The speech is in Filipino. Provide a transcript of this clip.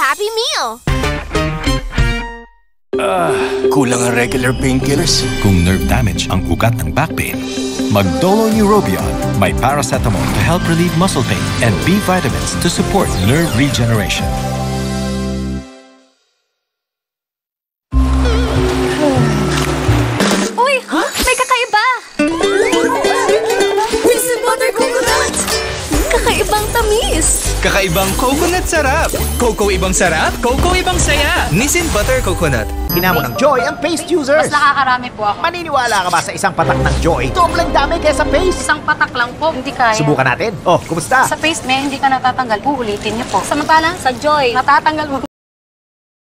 Happy Meal! Kulang ang regular painkillers. Kung nerve damage ang ugat ng back pain, mag-Dolo Neurobion. May paracetamol to help relieve muscle pain and B vitamins to support nerve regeneration. Uy! May kakaiba! Nissin Butter Coconut! Kakaibang tamis! Kakaibang coconut sarap! Coco ibang sarap, Coco ibang saya! Nissin Butter Coconut. Hinamo ng Joy ang paste users. Mas nakakarami po ako. Maniniwala ka ba sa isang patak ng Joy? Dobleng dami kaysa paste. Isang patak lang po, hindi kaya. Subukan natin. Oh, kumusta? Sa paste may hindi ka natatanggal, uulitin niyo po. Samantalang sa Joy, natatanggal mo.